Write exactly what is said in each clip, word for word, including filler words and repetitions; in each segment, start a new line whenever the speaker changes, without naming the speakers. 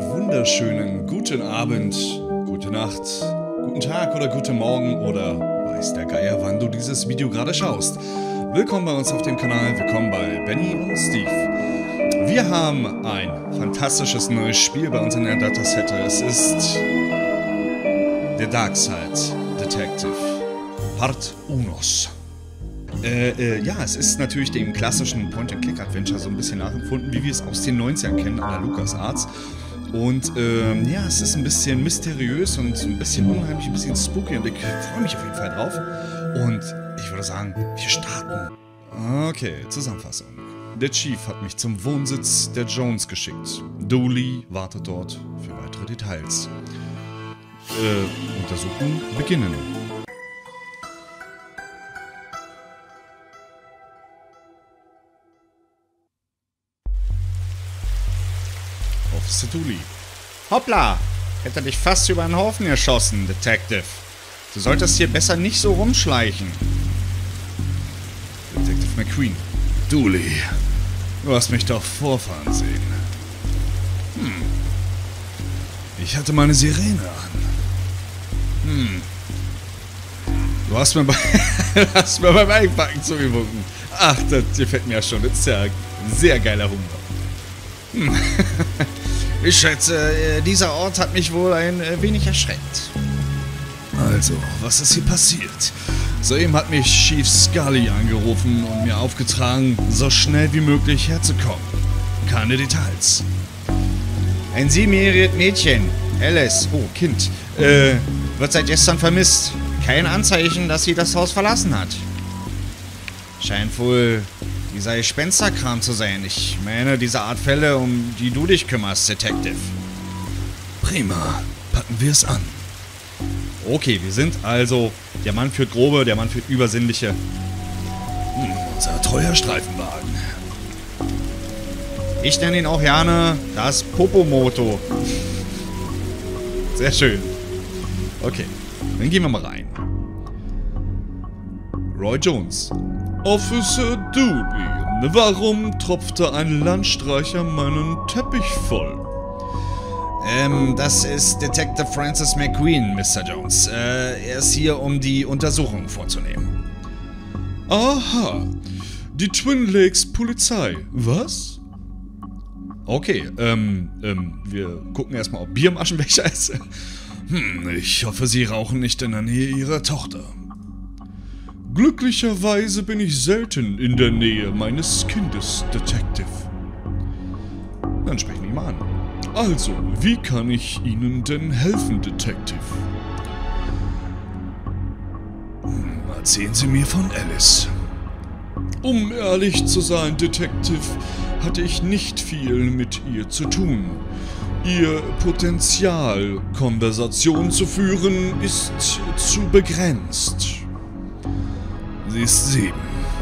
wunderschönen guten Abend, gute Nacht, guten Tag oder guten Morgen oder weiß der Geier, wann du dieses Video gerade schaust. Willkommen bei uns auf dem Kanal, willkommen bei Benny und Steve. Wir haben ein fantastisches neues Spiel bei uns in der Datasette. Es ist The Dark Side Detective Part eins. Äh, äh, ja, es ist natürlich dem klassischen Point-and-Click-Adventure so ein bisschen nachempfunden, wie wir es aus den neunzigern kennen, an der LucasArts. Und, ähm, ja, es ist ein bisschen mysteriös und ein bisschen unheimlich, ein bisschen spooky und ich freue mich auf jeden Fall drauf. Und ich würde sagen, wir starten. Okay, Zusammenfassung. Der Chief hat mich zum Wohnsitz der Jones geschickt. Dooley wartet dort für weitere Details. Äh, Untersuchung beginnen. Officer Dooley.
Hoppla! Hätte dich fast über den Haufen geschossen, Detective. Du solltest hier besser nicht so rumschleichen.
Detective McQueen. Dooley, du hast mich doch vorfahren sehen. Hm. Ich hatte meine Sirene an. Hm. Du hast mir, bei hast mir beim Einpacken zugewunken. Ach, das gefällt mir ja schon. Das ist ja ein sehr geiler Humor. Hm.
Ich schätze, dieser Ort hat mich wohl ein wenig erschreckt.
Also, was ist hier passiert? Soeben hat mich Chief Scully angerufen und mir aufgetragen, so schnell wie möglich herzukommen. Keine Details.
Ein siebenjähriges Mädchen, Alice, oh Kind, äh, wird seit gestern vermisst. Kein Anzeichen, dass sie das Haus verlassen hat. Scheint wohl dieser Gespensterkram zu sein. Ich meine, diese Art Fälle, um die du dich kümmerst, Detective.
Prima. Packen wir es an.
Okay, wir sind also... Der Mann führt grobe, der Mann führt übersinnliche.
Hm, unser treuer Streifenwagen.
Ich nenne ihn auch gerne das Popomoto.
Sehr schön. Okay, dann gehen wir mal rein. Roy Jones. Officer Dooley, warum tropfte ein Landstreicher meinen Teppich voll?
Ähm, das ist Detective Francis McQueen, Mister Jones. Äh, er ist hier, um die Untersuchung vorzunehmen.
Aha, die Twin Lakes Polizei. Was? Okay, ähm, ähm, wir gucken erstmal, ob Bier im Aschenbecher ist. Hm, ich hoffe, Sie rauchen nicht in der Nähe Ihrer Tochter. Glücklicherweise bin ich selten in der Nähe meines Kindes, Detective. Dann sprechen wir ihn mal an. Also, wie kann ich Ihnen denn helfen, Detective? Hm, erzählen Sie mir von Alice. Um ehrlich zu sein, Detective, hatte ich nicht viel mit ihr zu tun. Ihr Potenzial, Konversation zu führen, ist zu begrenzt. Sie ist sieben.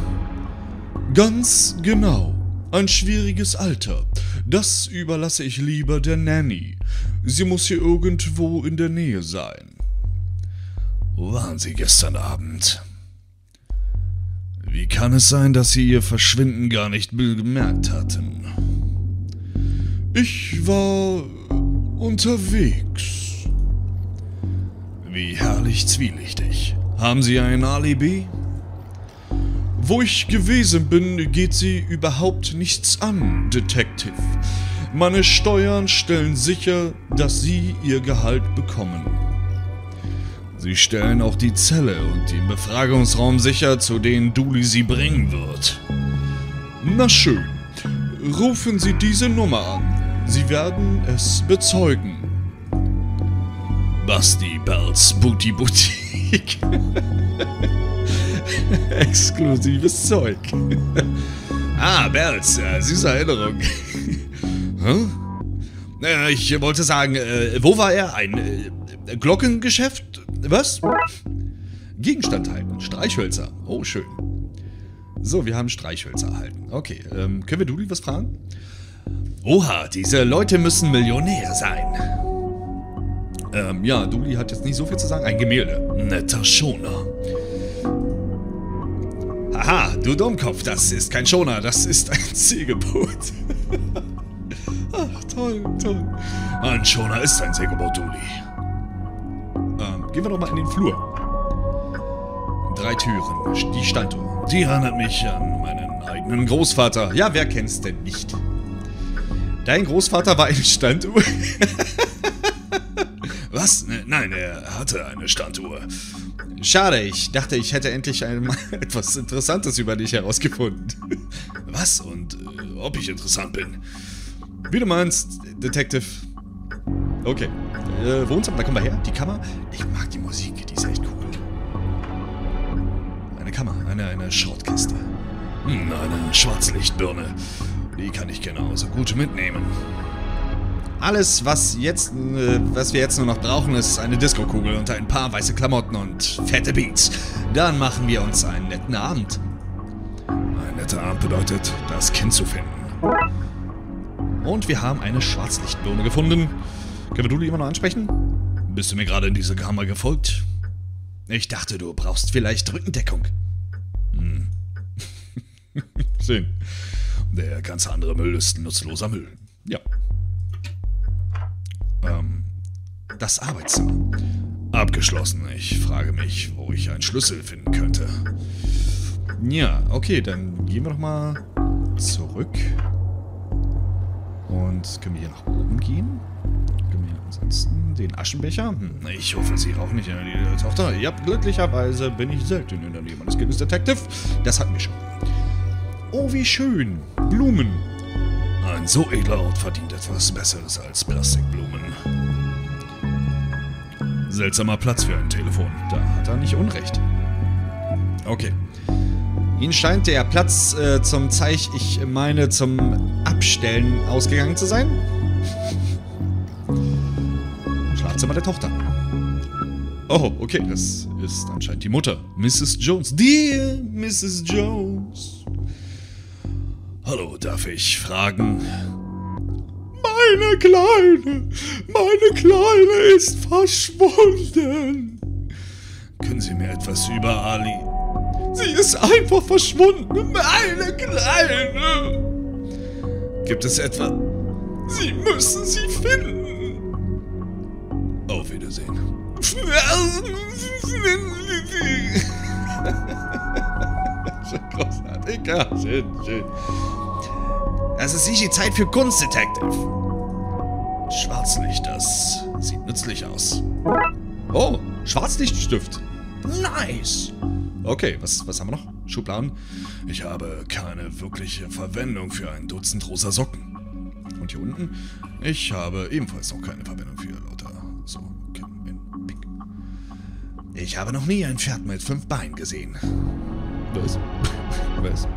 Ganz genau. Ein schwieriges Alter. Das überlasse ich lieber der Nanny. Sie muss hier irgendwo in der Nähe sein. Wo waren Sie gestern Abend? Wie kann es sein, dass Sie Ihr Verschwinden gar nicht bemerkt hatten? Ich war unterwegs. Wie herrlich zwielichtig. Haben Sie ein Alibi? Wo ich gewesen bin, geht Sie überhaupt nichts an, Detective. Meine Steuern stellen sicher, dass Sie Ihr Gehalt bekommen. Sie stellen auch die Zelle und den Befragungsraum sicher, zu denen Dooley Sie bringen wird. Na schön, rufen Sie diese Nummer an. Sie werden es bezeugen. Basti Bells Booty Boutique. Exklusives Zeug. Ah, Bells, äh, süße Erinnerung. Hä? Äh, ich wollte sagen, äh, wo war er? Ein äh, Glockengeschäft? Was? Gegenstand halten. Streichhölzer. Oh, schön. So, wir haben Streichhölzer erhalten. Okay, ähm, können wir Dooley was fragen? Oha, diese Leute müssen Millionäre sein. Ähm, ja, Dooley hat jetzt nicht so viel zu sagen. Ein Gemälde. Netter Schoner. Haha, du Dummkopf, das ist kein Schoner, das ist ein Segelboot. Ach, toll, toll. Ein Schoner ist ein Segoboduli. Ähm, gehen wir doch mal in den Flur. Drei Türen, die Standuhr. Die erinnert mich an meinen eigenen Großvater. Ja, wer kennt's denn nicht? Dein Großvater war eine Standuhr? Was? Ne, nein, er hatte eine Standuhr. Schade, ich dachte, ich hätte endlich einmal etwas Interessantes über dich herausgefunden. Was? Und äh, ob ich interessant bin? Wie du meinst, Detective. Okay. Äh, Wohnzimmer, da kommen wir her. Die Kammer. Ich mag die Musik, die ist echt cool. Eine Kammer, eine, eine Schrottkiste. Hm, eine Schwarzlichtbirne. Die kann ich genauso gut mitnehmen. Alles, was jetzt, äh, was wir jetzt nur noch brauchen, ist eine Diskokugel und ein paar weiße Klamotten und fette Beats. Dann machen wir uns einen netten Abend. Ein netter Abend bedeutet, das Kind zu finden. Und wir haben eine Schwarzlichtbirne gefunden. Können wir Duli immer noch ansprechen? Bist du mir gerade in diese Kammer gefolgt? Ich dachte, du brauchst vielleicht Rückendeckung. Hm. Schön. Der ganze andere Müll ist nutzloser Müll. Ja. Ähm, das Arbeitszimmer. Abgeschlossen. Ich frage mich, wo ich einen Schlüssel finden könnte. Ja, okay, dann gehen wir doch mal zurück. Und können wir hier nach oben gehen? Können wir ansonsten den Aschenbecher? Hm, ich hoffe, Sie rauchen nicht in der Nähe der Tochter. Ja, glücklicherweise bin ich selten in der Nähe meines Kindes Detective. Das hatten wir schon. Oh, wie schön. Blumen. Ein so edler Ort verdient etwas Besseres als Plastikblumen. Seltsamer Platz für ein Telefon. Da hat er nicht Unrecht. Okay. Ihnen scheint der Platz äh, zum Zeich, ich meine zum Abstellen ausgegangen zu sein. Schlafzimmer der Tochter. Oh, okay, das ist anscheinend die Mutter. Misses Jones. Dear Misses Jones. Hallo, darf ich fragen? Meine Kleine, meine Kleine ist verschwunden. Können Sie mir etwas über Ali... Sie ist einfach verschwunden, meine Kleine. Gibt es etwa... Sie müssen sie finden. Auf Wiedersehen. Großartig, ja, schön, schön. Es ist nicht die Zeit für Kunst, Detective. Schwarzlicht, das sieht nützlich aus. Oh, Schwarzlichtstift. Nice. Okay, was, was haben wir noch? Schubladen. Ich habe keine wirkliche Verwendung für ein Dutzend rosa Socken. Und hier unten? Ich habe ebenfalls noch keine Verwendung für lauter so in Pink. Ich habe noch nie ein Pferd mit fünf Beinen gesehen. Was? Was?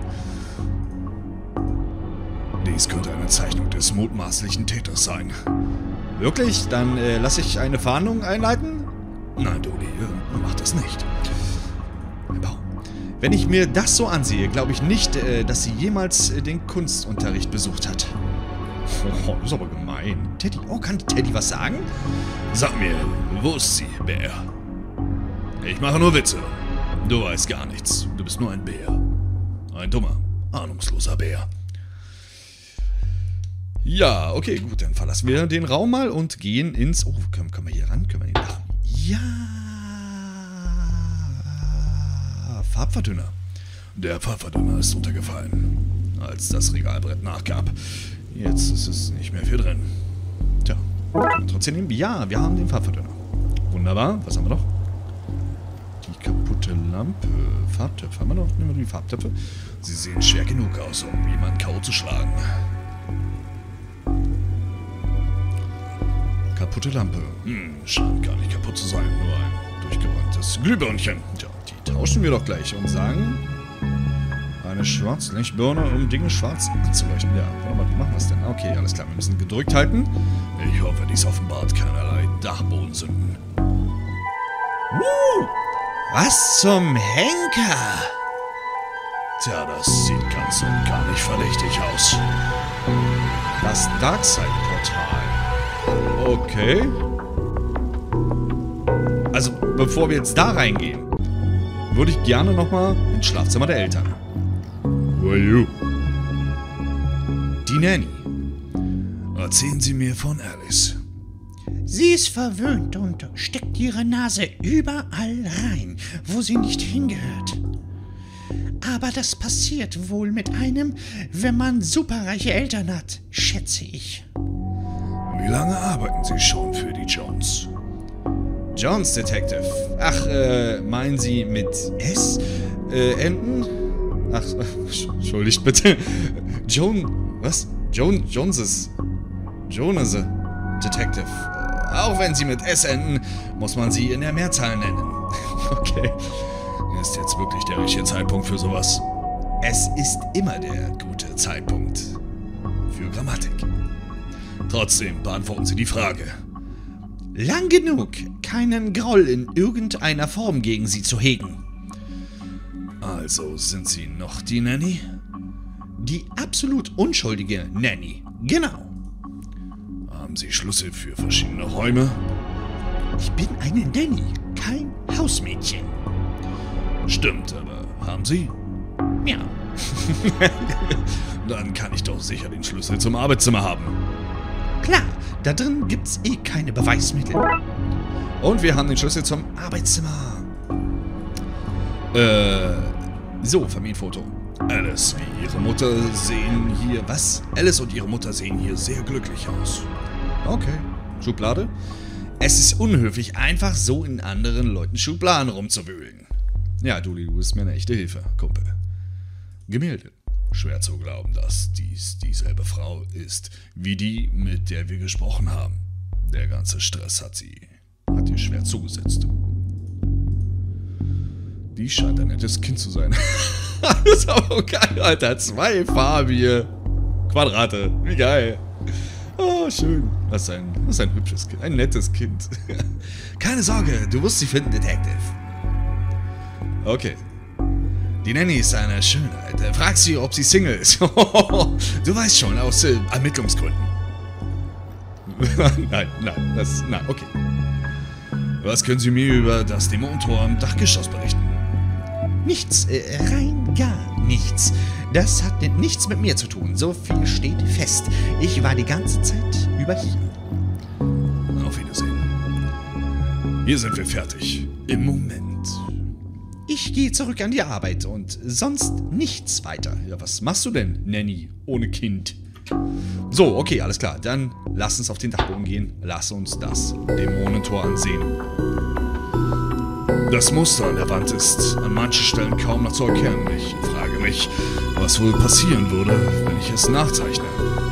Dies könnte eine Zeichnung des mutmaßlichen Täters sein. Wirklich? Dann äh, lasse ich eine Fahndung einleiten? Nein, Duli, äh, mach das nicht. Wenn ich mir das so ansehe, glaube ich nicht, äh, dass sie jemals äh, den Kunstunterricht besucht hat. Oh, das ist aber gemein. Teddy, oh, kann Teddy was sagen? Sag mir, wo ist sie, Bär? Ich mache nur Witze. Du weißt gar nichts. Du bist nur ein Bär. Ein dummer, ahnungsloser Bär. Ja, okay, gut, dann verlassen wir den Raum mal und gehen ins... Oh, können, können wir hier ran? Können wir den machen? Ja... Farbverdünner. Der Farbverdünner ist runtergefallen, als das Regalbrett nachgab. Jetzt ist es nicht mehr viel drin. Tja, können wir trotzdem nehmen? Ja, wir haben den Farbverdünner. Wunderbar, was haben wir noch? Die kaputte Lampe. Farbtöpfe. Haben wir noch? Nehmen wir die Farbtöpfe. Sie sehen schwer genug aus, um jemanden K O zu schlagen. Kaputte Lampe. Hm, scheint gar nicht kaputt zu sein. Nur ein durchgebranntes Glühbirnchen. Tja, die tauschen wir doch gleich und sagen... Eine Schwarzlichtbirne, um Dinge schwarz anzuleuchten. Ja, warte mal, wie machen wir es denn? Okay, alles klar, wir müssen gedrückt halten. Ich hoffe, dies offenbart keinerlei Dachbodensünden. Uh, was zum Henker? Tja, das sieht ganz und gar nicht verdächtig aus. Das Darkseid-Portal. Okay. Also, bevor wir jetzt da reingehen, würde ich gerne nochmal ins Schlafzimmer der Eltern. Who are you? Die Nanny. Erzählen Sie mir von Alice.
Sie ist verwöhnt und steckt ihre Nase überall rein, wo sie nicht hingehört. Aber das passiert wohl mit einem, wenn man superreiche Eltern hat, schätze ich.
Wie lange arbeiten Sie schon für die Jones?
Jones Detective. Ach, äh, meinen Sie mit S? Äh, enden? Ach, entschuldigt bitte. Joan, was? Joan, Joneses. Jonas Detective. Auch wenn sie mit S enden, muss man sie in der Mehrzahl nennen.
Okay. Ist jetzt wirklich der richtige Zeitpunkt für sowas?
Es ist immer der gute Zeitpunkt.
Für Grammatik. Trotzdem beantworten Sie die Frage.
Lang genug, keinen Groll in irgendeiner Form gegen sie zu hegen.
Also sind Sie noch die Nanny?
Die absolut unschuldige Nanny, genau.
Haben Sie Schlüssel für verschiedene Räume?
Ich bin eine Nanny, kein Hausmädchen.
Stimmt, aber haben Sie?
Ja.
Dann kann ich doch sicher den Schlüssel zum Arbeitszimmer haben.
Klar, da drin gibt's eh keine Beweismittel. Und wir haben den Schlüssel zum Arbeitszimmer. Äh, so, Familienfoto.
Alice wie ihre Mutter sehen hier...
Was?
Alice und ihre Mutter sehen hier sehr glücklich aus.
Okay. Schublade? Es ist unhöflich, einfach so in anderen Leuten Schubladen rumzuwühlen. Ja, Dulli, du bist mir eine echte Hilfe, Kumpel.
Gemälde. Schwer zu glauben, dass dies dieselbe Frau ist, wie die, mit der wir gesprochen haben. Der ganze Stress hat sie... hat ihr schwer zugesetzt. Die scheint ein nettes Kind zu sein.
Das ist aber geil, Alter. Zwei farbige Quadrate. Wie geil. Oh, schön. Das ist ein, das ist ein hübsches Kind. Ein nettes Kind. Keine Sorge, du wirst sie finden, Detective. Okay. Die Nanny ist eine Schönheit. Frag sie, ob sie Single ist. Du weißt schon, aus äh, Ermittlungsgründen. Nein, nein, das... Nein, okay.
Was können Sie mir über das Dämonentor am Dachgeschoss berichten?
Nichts, äh, rein gar nichts. Das hat nichts mit mir zu tun. So viel steht fest. Ich war die ganze Zeit über hier.
Auf Wiedersehen. Hier sind wir fertig. Im Moment.
Ich gehe zurück an die Arbeit und sonst nichts weiter. Ja, was machst du denn, Nanny, ohne Kind? So, okay, alles klar. Dann lass uns auf den Dachboden gehen. Lass uns das Dämonentor ansehen.
Das Muster an der Wand ist an manchen Stellen kaum noch zu erkennen. Ich frage mich, was wohl passieren würde, wenn ich es nachzeichne.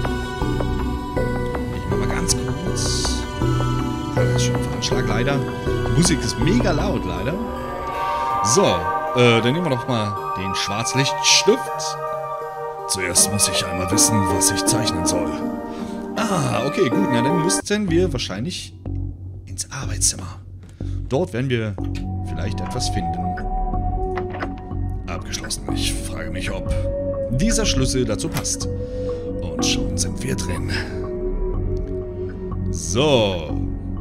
Ich mach mal ganz kurz. Das ist schon ein Veranschlag, leider. Die Musik ist mega laut, leider. So, äh, dann nehmen wir doch mal den Schwarzlichtstift.
Zuerst muss ich einmal wissen, was ich zeichnen soll.
Ah, okay, gut. Na, dann müssten wir wahrscheinlich ins Arbeitszimmer. Dort werden wir vielleicht etwas finden.
Abgeschlossen. Ich frage mich, ob
dieser Schlüssel dazu passt.
Und schon sind wir drin.
So.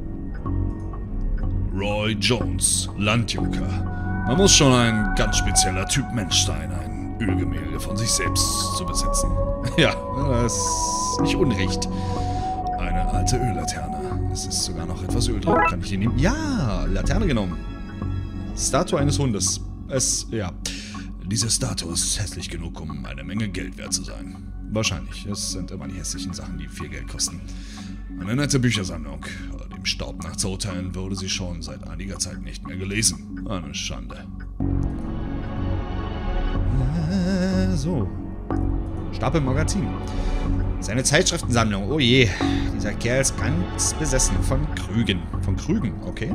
Roy Jones, Landjunker. Man muss schon ein ganz spezieller Typ Mensch sein, ein Ölgemälde von sich selbst zu besitzen.
Ja, das ist nicht unrecht.
Eine alte Öllaterne.
Es ist sogar noch etwas Öl drin. Kann ich die nehmen? Ja, Laterne genommen. Statue eines Hundes. Es, ja.
Diese Statue ist hässlich genug, um eine Menge Geld wert zu sein.
Wahrscheinlich. Es sind immer die hässlichen Sachen, die viel Geld kosten.
Eine nette Büchersammlung. Dem Staub nach zu urteilen, wurde sie schon seit einiger Zeit nicht mehr gelesen. Eine Schande.
Äh, so. Stapel Magazin. Seine Zeitschriftensammlung. Oh je. Dieser Kerl ist ganz besessen von Krügen. Von Krügen, okay.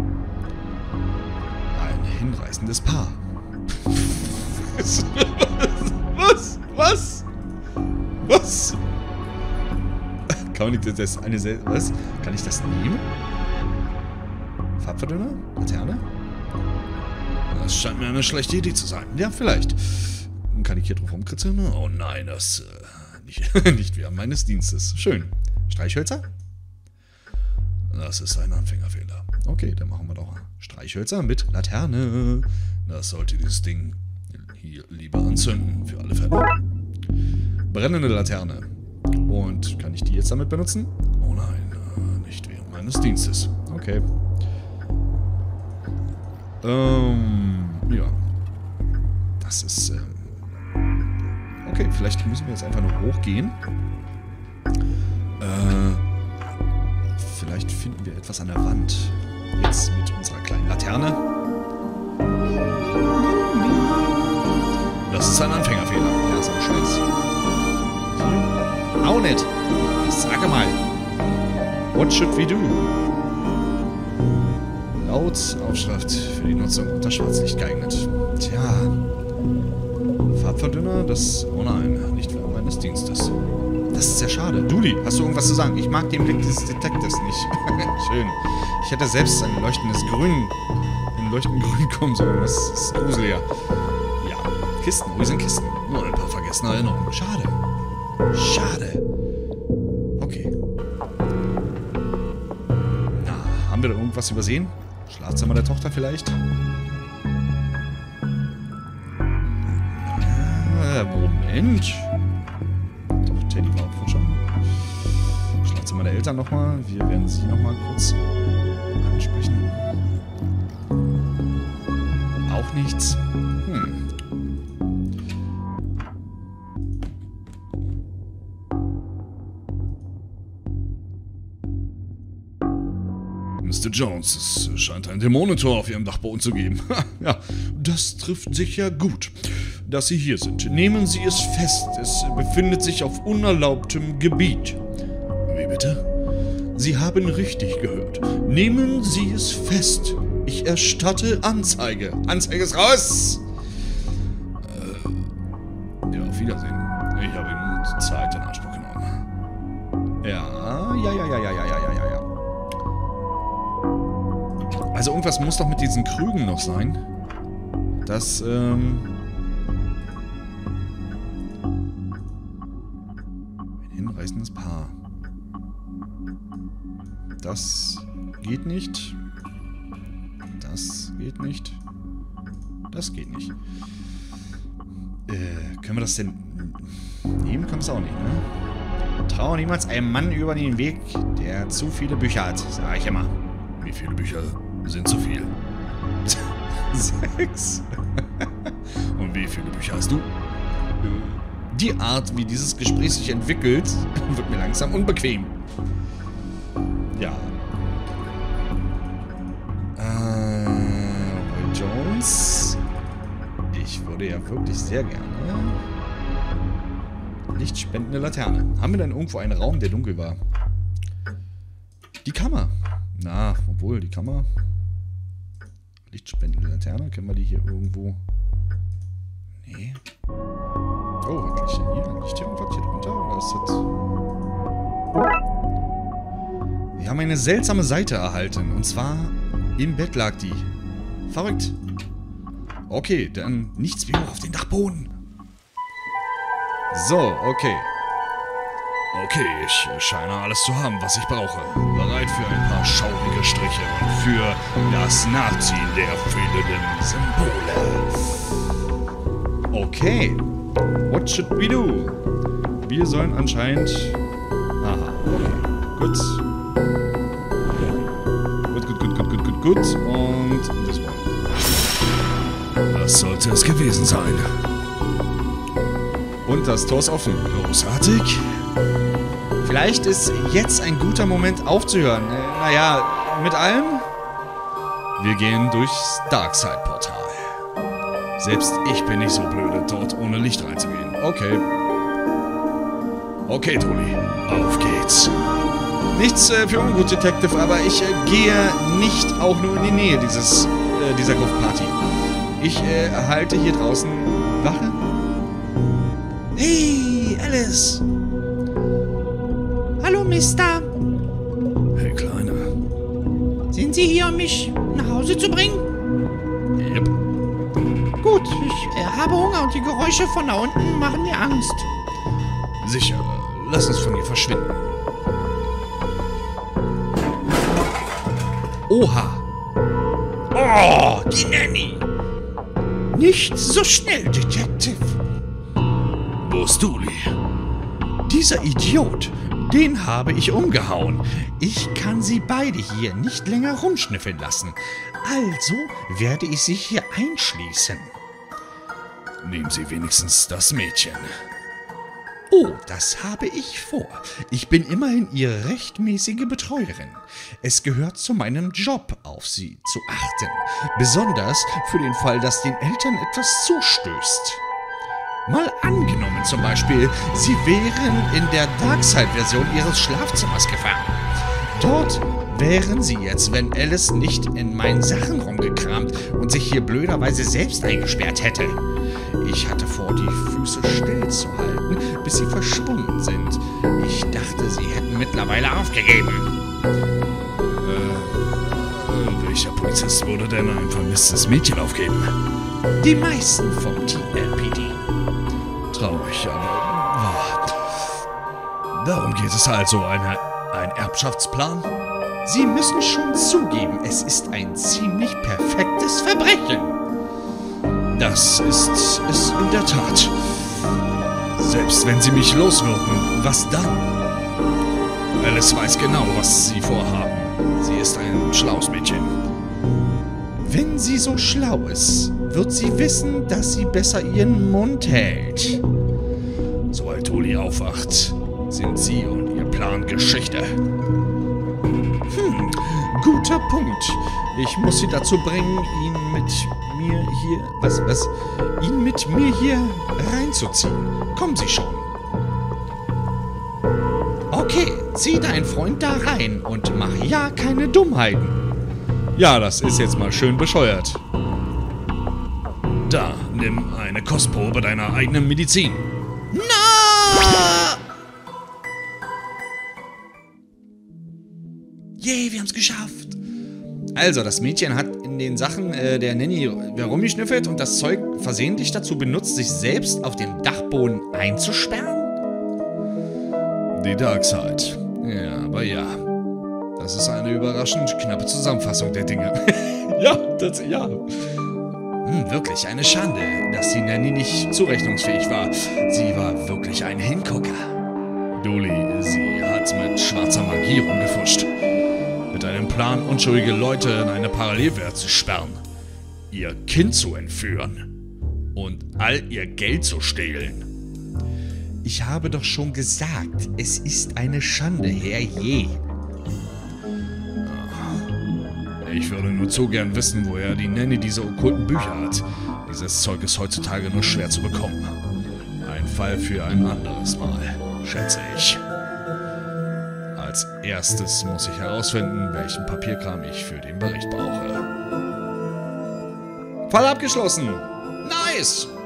Ein hinreißendes Paar. Was? Was? Was? Was? Kann ich das eine was? Kann ich das nehmen? Farbverdünner? Laterne?
Das scheint mir eine schlechte Idee zu sein.
Ja, vielleicht. Kann ich hier drauf rumkritzeln?
Oh nein, das äh, nicht, nicht während meines Dienstes.
Schön. Streichhölzer?
Das ist ein Anfängerfehler.
Okay, dann machen wir doch Streichhölzer mit Laterne.
Das sollte dieses Ding hier lieber anzünden, für alle Fälle.
Brennende Laterne. Und kann ich die jetzt damit benutzen?
Oh nein, nicht während meines Dienstes. Okay. Ähm, ja. Das ist, ähm... Okay, vielleicht müssen wir jetzt einfach nur hochgehen. Äh... Vielleicht finden wir etwas an der Wand. Jetzt mit unserer kleinen Laterne. Das ist ein Anfängerfehler. Ja, so ein Scheiß.
Auch nicht. Sag mal.
What should we do? Laut Aufschrift für die Nutzung unter Schwarzlicht geeignet. Tja. Farbverdünner, das... Oh nein, nicht während meines Dienstes. Das ist sehr schade. Dudi, hast du irgendwas zu sagen?
Ich mag den Blick dieses Detektors nicht.
Schön. Ich hätte selbst ein leuchtendes Grün... ein leuchtenden Grün kommen sollen. Das ist gruseliger. Ja. Kisten. Wo sind Kisten? Nur ein paar vergessene Erinnerungen. Schade. Schade. Okay. Na, haben wir da irgendwas übersehen? Schlafzimmer der Tochter vielleicht? Äh, Moment. Doch, Teddy war auch schon. Schlafzimmer der Eltern nochmal. Wir werden sie nochmal kurz ansprechen. Auch nichts. Hm. Mister Jones, es scheint ein Dämonentor auf Ihrem Dachboden zu geben. Ja, das trifft sich ja gut, dass Sie hier sind. Nehmen Sie es fest, es befindet sich auf unerlaubtem Gebiet. Wie bitte? Sie haben richtig gehört. Nehmen Sie es fest. Ich erstatte Anzeige. Anzeige ist raus! Äh, ja, auf Wiedersehen. Ich habe Ihnen Zeit in Anspruch genommen. Ja, ja, ja, ja, ja, ja, ja, ja, ja. Also irgendwas muss doch mit diesen Krügen noch sein. Das, ähm... ein hinreißendes Paar. Das geht nicht. Das geht nicht. Das geht nicht. Äh, können wir das denn nehmen? Können wir es auch nicht, ne?
Traue niemals einem Mann über den Weg, der zu viele Bücher hat, sag ich immer.
Wie viele Bücher sind zu viel? Sechs. Und wie viele Bücher hast du? Die Art, wie dieses Gespräch sich entwickelt, wird mir langsam unbequem. Ja. Äh, Roy Jones. Ich würde ja wirklich sehr gerne... Lichtspendende Laterne. Haben wir denn irgendwo einen Raum, der dunkel war? Die Kammer. Na, obwohl, die Kammer... Lichtspendende Laterne. Können wir die hier irgendwo... Nee. Oh, was liegt denn hier? Liegt hier irgendwas hier drunter? Oder ist das... Wir haben eine seltsame Seite erhalten. Und zwar... Im Bett lag die. Verrückt. Okay, dann nichts wie hoch auf den Dachboden. So, okay. Okay, ich scheine alles zu haben, was ich brauche. Bereit für ein paar schaumige Striche und für das Nachziehen der fehlenden Symbole. Okay. What should we do? Wir sollen anscheinend... Aha, okay. Gut. Gut, gut, gut, gut, gut, gut, gut. Und das war... Das sollte es gewesen sein. Und das Tor ist offen. Großartig. Vielleicht ist jetzt ein guter Moment aufzuhören. Äh, naja, mit allem? Wir gehen durchs Darkside-Portal. Selbst ich bin nicht so blöde, dort ohne Licht reinzugehen. Okay. Okay, Toni. Auf geht's. Nichts äh, für ungut, Detective, aber ich äh, gehe nicht auch nur in die Nähe dieses, äh, dieser Gruftparty. Ich äh, halte hier draußen Wache. Hey, Alice.
Hallo, Mister.
Hey, Kleine.
Sind Sie hier, um mich nach Hause zu bringen?
Yep.
Gut, ich äh, habe Hunger und die Geräusche von da unten machen mir Angst.
Sicher. Lass uns von hier verschwinden. Oha. Oh, die Nanny.
Nicht so schnell, Detective.
Wo ist Dooley?
Dieser Idiot. Den habe ich umgehauen. Ich kann sie beide hier nicht länger rumschnüffeln lassen. Also werde ich sie hier einschließen.
Nehmen Sie wenigstens das Mädchen.
Oh, das habe ich vor. Ich bin immerhin Ihre rechtmäßige Betreuerin. Es gehört zu meinem Job, auf Sie zu achten. Besonders für den Fall, dass den Eltern etwas zustößt. Mal angenommen zum Beispiel, Sie wären in der Darkside-Version Ihres Schlafzimmers gefangen. Dort wären Sie jetzt, wenn Alice nicht in meinen Sachen rumgekramt und sich hier blöderweise selbst eingesperrt hätte. Ich hatte vor, die Füße stillzuhalten, bis sie verschwunden sind. Ich dachte, sie hätten mittlerweile aufgegeben.
Äh, welcher Polizist würde denn ein vermisstes Mädchen aufgeben?
Die meisten vom T L P D.
Traurig, aber wahr. Darum geht es also, eine, ein Erbschaftsplan?
Sie müssen schon zugeben, es ist ein ziemlich perfektes Verbrechen.
Das ist es in der Tat. Selbst wenn Sie mich loswirden, was dann? Alice weiß genau, was Sie vorhaben. Sie ist ein schlaues Mädchen.
Wenn sie so schlau ist, wird sie wissen, dass sie besser ihren Mund hält.
Sobald Uli aufwacht, sind Sie und Ihr Plan Geschichte.
Hm, guter Punkt. Ich muss Sie dazu bringen, ihn mit mir hier... Was, was? Ihn mit mir hier reinzuziehen. Kommen Sie schon. Okay, zieh deinen Freund da rein und mach ja keine Dummheiten.
Ja, das ist jetzt mal schön bescheuert. Da, nimm eine Kostprobe deiner eigenen Medizin.
Na! Yay, wir haben's geschafft. Also, das Mädchen hat in den Sachen äh, der Nanny herumgeschnüffelt und das Zeug versehentlich dazu benutzt, sich selbst auf dem Dachboden einzusperren?
Die Darkside. Ja, aber ja. Das ist eine überraschend knappe Zusammenfassung der Dinge. ja, das, ja.
Hm, wirklich eine Schande, dass die Nanny nicht zurechnungsfähig war. Sie war wirklich ein Hingucker.
Dooley, sie hat mit schwarzer Magie rumgefuscht. Mit einem Plan, unschuldige Leute in eine Parallelwelt zu sperren. Ihr Kind zu entführen. Und all ihr Geld zu stehlen.
Ich habe doch schon gesagt, es ist eine Schande, herrje.
Ich würde nur zu gern wissen, woher die Nanny diese okkulten Bücher hat. Dieses Zeug ist heutzutage nur schwer zu bekommen. Ein Fall für ein anderes Mal, schätze ich. Als erstes muss ich herausfinden, welchen Papierkram ich für den Bericht brauche.
Fall abgeschlossen. Nice.